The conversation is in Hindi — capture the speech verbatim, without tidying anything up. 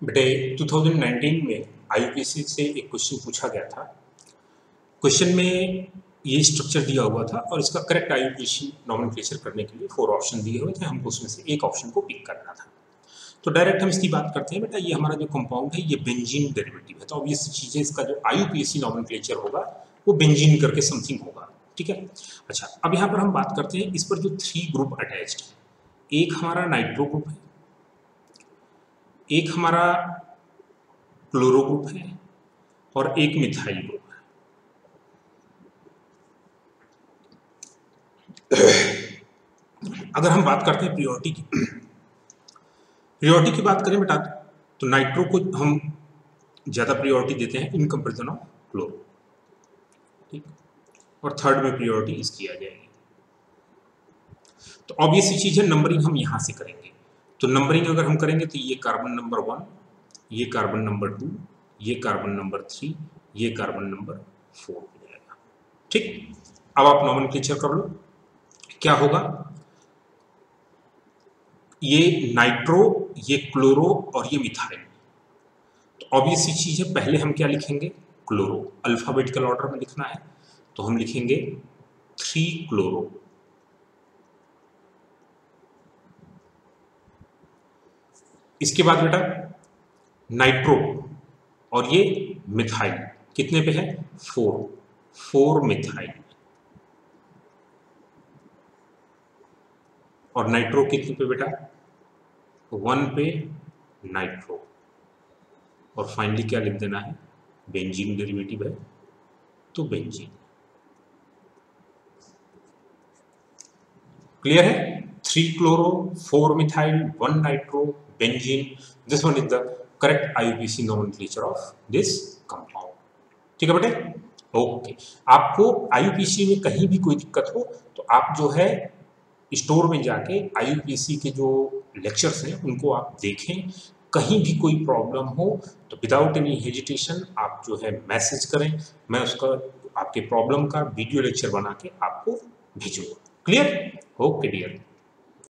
बेटे दो हज़ार उन्नीस में आईयूपीएससी से एक क्वेश्चन पूछा गया था। क्वेश्चन में ये स्ट्रक्चर दिया हुआ था और इसका करेक्ट आईयूपीएससी नॉमेनक्लेचर करने के लिए फोर ऑप्शन दिए हुए थे। हमको उसमें से एक ऑप्शन को पिक करना था। तो डायरेक्ट हम इसकी बात करते हैं। बेटा ये हमारा जो कंपाउंड है ये बेंजीन डेरिवेटिव है, तो अब ये चीजें इसका जो आईयूपीएससी नॉमेनक्लेचर होगा वो बेंजीन करके समथिंग होगा। ठीक है। अच्छा, अब यहाँ पर हम बात करते हैं इस पर जो थ्री ग्रुप अटैच्ड है। एक हमारा नाइट्रो ग्रुप है, एक हमारा क्लोरो ग्रुप है और एक मिथाइल ग्रुप है। अगर हम बात करते हैं प्रियोरिटी की प्रियोरिटी की बात करें बेटा, तो नाइट्रो को हम ज्यादा प्रियोरिटी देते हैं इन कंपेरिजन ऑफ क्लोरो। ठीक, और थर्ड में प्रियोरिटी इसकी आ जाएगी। तो ऑब्वियस सी चीज है, नंबरिंग हम यहां से करेंगे। तो नंबरिंग अगर हम करेंगे तो ये कार्बन नंबर वन, ये कार्बन नंबर टू, ये कार्बन नंबर थ्री, ये कार्बन नंबर फोर हो जाएगा। ठीक, अब आप नॉमेनक्लेचर कर लो। क्या होगा, ये नाइट्रो, ये क्लोरो और ये मिथाइल। तो ऑब्वियस सी चीज है, पहले हम क्या लिखेंगे, क्लोरो। अल्फाबेटिकल ऑर्डर में लिखना है तो हम लिखेंगे थ्री क्लोरो। इसके बाद बेटा नाइट्रो और ये मिथाइल कितने पे है, फोर, फोर मिथाइल। और नाइट्रो कितने पे बेटा, वन पे नाइट्रो। और फाइनली क्या लिख देना है, बेंजीन डेरिवेटिव है तो बेंजीन। क्लियर है, three chloro, four methyl, one nitro, benzene. This one is the correct IUPSC nomenclature of this compound. ठीक है बेटे, ओके। आपको आईयूपीएससी में कहीं भी कोई दिक्कत हो तो आप जो है स्टोर में जाके आईयूपीएससी के जो लेक्चर्स हैं उनको आप देखें। कहीं भी कोई प्रॉब्लम हो तो विदाउट एनी हेजिटेशन आप जो है मैसेज करें, मैं उसका आपके प्रॉब्लम का वीडियो लेक्चर बना के आपको भेजूंगा। Clear, okay dear.